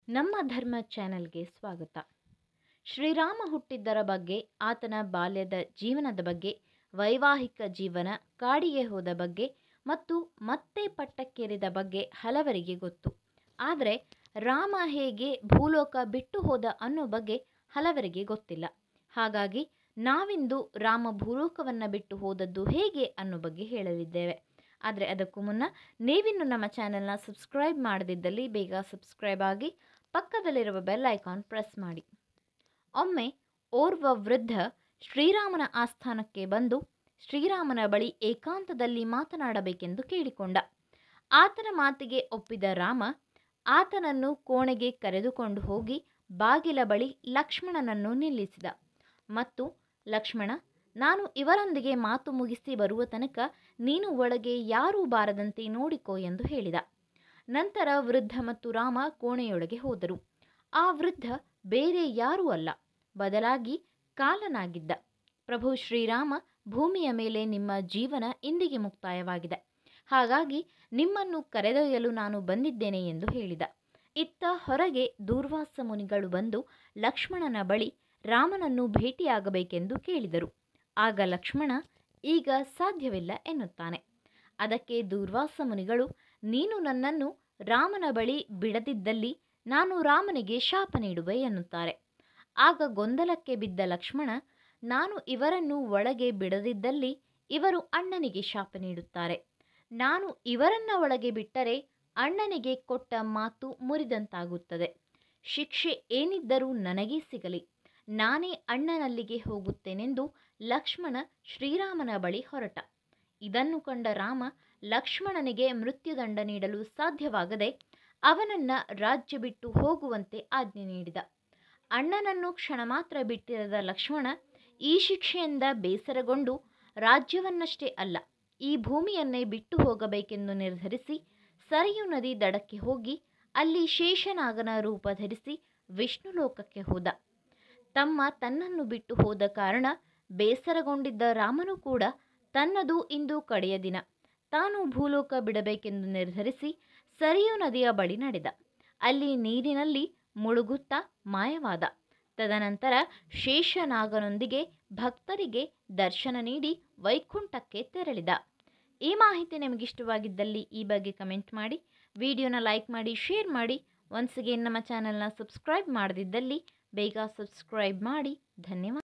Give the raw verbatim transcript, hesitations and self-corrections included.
ನಮ್ಮ ಧರ್ಮ ಚಾನೆಲ್ಗೆ ಸ್ವಾಗತ. ಶ್ರೀರಾಮ ಹುಟ್ಟಿದ್ದರ ಬಗ್ಗೆ, ಆತನ ಬಾಲ್ಯದ ಜೀವನದ ಬಗ್ಗೆ, ವೈವಾಹಿಕ ಜೀವನ, ಕಾಡಿಗೆ ಹೋದ ಬಗ್ಗೆ ಮತ್ತು ಮತ್ತೆ ಪಟ್ಟಕ್ಕೇರಿದ ಬಗ್ಗೆ ಹಲವರಿಗೆ ಗೊತ್ತು. ಆದರೆ ರಾಮ ಹೇಗೆ ಭೂಲೋಕ ಬಿಟ್ಟು ಹೋದ ಅನ್ನೋ ಬಗ್ಗೆ ಹಲವರಿಗೆ ಗೊತ್ತಿಲ್ಲ. ಹಾಗಾಗಿ ನಾವಿಂದು ರಾಮ ಭೂಲೋಕವನ್ನು ಬಿಟ್ಟು ಹೋದದ್ದು ಹೇಗೆ ಅನ್ನೋ ಬಗ್ಗೆ ಹೇಳಲಿದ್ದೇವೆ. ಆದರೆ ಅದಕ್ಕೂ ಮುನ್ನ ನೀವಿನ್ನು ನಮ್ಮ ಚಾನೆಲ್ನ ಸಬ್ಸ್ಕ್ರೈಬ್ ಮಾಡದಿದ್ದಲ್ಲಿ ಬೇಗ ಸಬ್ಸ್ಕ್ರೈಬ್ ಆಗಿ ಪಕ್ಕದಲ್ಲಿರುವ ಬೆಲ್ ಐಕಾನ್ ಪ್ರೆಸ್ ಮಾಡಿ. ಒಮ್ಮೆ ಓರ್ವ ವೃದ್ಧ ಶ್ರೀರಾಮನ ಆಸ್ಥಾನಕ್ಕೆ ಬಂದು ಶ್ರೀರಾಮನ ಬಳಿ ಏಕಾಂತದಲ್ಲಿ ಮಾತನಾಡಬೇಕೆಂದು ಕೇಳಿಕೊಂಡ. ಆತನ ಮಾತಿಗೆ ಒಪ್ಪಿದ ರಾಮ ಆತನನ್ನು ಕೋಣೆಗೆ ಕರೆದುಕೊಂಡು ಹೋಗಿ ಬಾಗಿಲ ಬಳಿ ಲಕ್ಷ್ಮಣನನ್ನು ನಿಲ್ಲಿಸಿದ ಮತ್ತು ಲಕ್ಷ್ಮಣ, ನಾನು ಇವರೊಂದಿಗೆ ಮಾತು ಮುಗಿಸಿ ಬರುವ ತನಕ ನೀನು ಒಳಗೆ ಯಾರೂ ಬಾರದಂತೆ ನೋಡಿಕೋ ಎಂದು ಹೇಳಿದ. ನಂತರ ವೃದ್ಧ ಮತ್ತು ರಾಮ ಕೋಣೆಯೊಳಗೆ ಹೋದರು. ಆ ವೃದ್ಧ ಬೇರೆ ಯಾರೂ ಅಲ್ಲ, ಬದಲಾಗಿ ಕಾಲನಾಗಿದ್ದ. ಪ್ರಭು ಶ್ರೀರಾಮ, ಭೂಮಿಯ ಮೇಲೆ ನಿಮ್ಮ ಜೀವನ ಇಂದಿಗೆ ಮುಕ್ತಾಯವಾಗಿದೆ. ಹಾಗಾಗಿ ನಿಮ್ಮನ್ನು ಕರೆದೊಯ್ಯಲು ನಾನು ಬಂದಿದ್ದೇನೆ ಎಂದು ಹೇಳಿದ. ಇತ್ತ ಹೊರಗೆ ದೂರ್ವಾಸ ಮುನಿಗಳು ಬಂದು ಲಕ್ಷ್ಮಣನ ಬಳಿ ರಾಮನನ್ನು ಭೇಟಿಯಾಗಬೇಕೆಂದು ಕೇಳಿದರು. ಆಗ ಲಕ್ಷ್ಮಣ, ಈಗ ಸಾಧ್ಯವಿಲ್ಲ ಎನ್ನುತ್ತಾನೆ. ಅದಕ್ಕೆ ದೂರ್ವಾಸ ಮುನಿಗಳು, ನೀನು ನನ್ನನ್ನು ರಾಮನ ಬಳಿ ಬಿಡದಿದ್ದಲ್ಲಿ ನಾನು ರಾಮನಿಗೆ ಶಾಪ ನೀಡುವೆ ಎನ್ನುತ್ತಾರೆ. ಆಗ ಗೊಂದಲಕ್ಕೆ ಬಿದ್ದ ಲಕ್ಷ್ಮಣ, ನಾನು ಇವರನ್ನು ಒಳಗೆ ಬಿಡದಿದ್ದಲ್ಲಿ ಇವರು ಅಣ್ಣನಿಗೆ ಶಾಪ ನೀಡುತ್ತಾರೆ. ನಾನು ಇವರನ್ನ ಒಳಗೆ ಬಿಟ್ಟರೆ ಅಣ್ಣನಿಗೆ ಕೊಟ್ಟ ಮಾತು ಮುರಿದಂತಾಗುತ್ತದೆ. ಶಿಕ್ಷೆ ಏನಿದ್ದರೂ ನನಗೇ ಸಿಗಲಿ, ನಾನೇ ಅಣ್ಣನಲ್ಲಿಗೆ ಹೋಗುತ್ತೇನೆಂದು ಲಕ್ಷ್ಮಣ ಶ್ರೀರಾಮನ ಬಳಿ ಹೊರಟ. ಇದನ್ನು ಕಂಡ ರಾಮ ಲಕ್ಷ್ಮಣನಿಗೆ ಮೃತ್ಯುದಂಡ ನೀಡಲು ಸಾಧ್ಯವಾಗದೆ ಅವನನ್ನ ರಾಜ್ಯ ಬಿಟ್ಟು ಹೋಗುವಂತೆ ಆಜ್ಞೆ ನೀಡಿದ. ಅಣ್ಣನನ್ನು ಕ್ಷಣ ಮಾತ್ರ ಬಿಟ್ಟಿರದ ಲಕ್ಷ್ಮಣ ಈ ಶಿಕ್ಷೆಯಿಂದ ಬೇಸರಗೊಂಡು ರಾಜ್ಯವನ್ನಷ್ಟೇ ಅಲ್ಲ, ಈ ಭೂಮಿಯನ್ನೇ ಬಿಟ್ಟು ಹೋಗಬೇಕೆಂದು ನಿರ್ಧರಿಸಿ ಸರಿಯು ನದಿ ದಡಕ್ಕೆ ಹೋಗಿ ಅಲ್ಲಿ ಶೇಷನಾಗನ ರೂಪ ಧರಿಸಿ ವಿಷ್ಣು ಲೋಕಕ್ಕೆ ಹೋದ. ತಮ್ಮ ತನ್ನನ್ನು ಬಿಟ್ಟು ಹೋದ ಕಾರಣ ಬೇಸರಗೊಂಡಿದ್ದ ರಾಮನು ಕೂಡ ತನ್ನದು ಇಂದು ಕಡೆಯ ದಿನ, ತಾನು ಭೂಲೋಕ ಬಿಡಬೇಕೆಂದು ನಿರ್ಧರಿಸಿ ಸರಿಯು ನದಿಯ ಬಳಿ ನಡೆದ. ಅಲ್ಲಿ ನೀರಿನಲ್ಲಿ ಮುಳುಗುತ್ತಾ ಮಾಯವಾದ. ತದನಂತರ ಶೇಷನಾಗನೊಂದಿಗೆ ಭಕ್ತರಿಗೆ ದರ್ಶನ ನೀಡಿ ವೈಕುಂಠಕ್ಕೆ ತೆರಳಿದ. ಈ ಮಾಹಿತಿ ನಿಮಗಿಷ್ಟವಾಗಿದ್ದಲ್ಲಿ ಈ ಬಗ್ಗೆ ಕಮೆಂಟ್ ಮಾಡಿ, ವಿಡಿಯೋನ ಲೈಕ್ ಮಾಡಿ, ಶೇರ್ ಮಾಡಿ. ಒನ್ಸ್ ಅಗೇನ್ ನಮ್ಮ ಚಾನೆಲ್ನ ಸಬ್ಸ್ಕ್ರೈಬ್ ಮಾಡದಿದ್ದಲ್ಲಿ ಬೇಗ ಸಬ್ಸ್ಕ್ರೈಬ್ ಮಾಡಿ. ಧನ್ಯವಾದ.